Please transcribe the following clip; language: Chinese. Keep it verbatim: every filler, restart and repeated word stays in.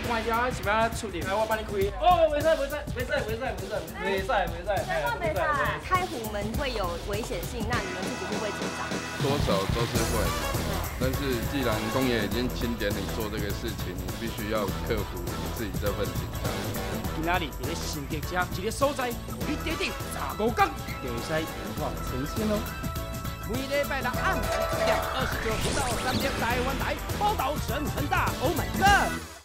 关掉，是要出力，来我帮你开。哦，袂使袂使袂使袂使袂使袂使袂使， 没错没错。开虎门会有危险性，那你们自己会不会紧张？ 多少都是会，但是既然公爷已经钦点你做这个事情，你必须要克服你自己这份紧张。 今仔日伫咧新竹遮一个所在，你点点十五天就会使往呈现咯。每礼拜六暗时十点，二十九频道三点台湾台报道声很大 ，Oh my god！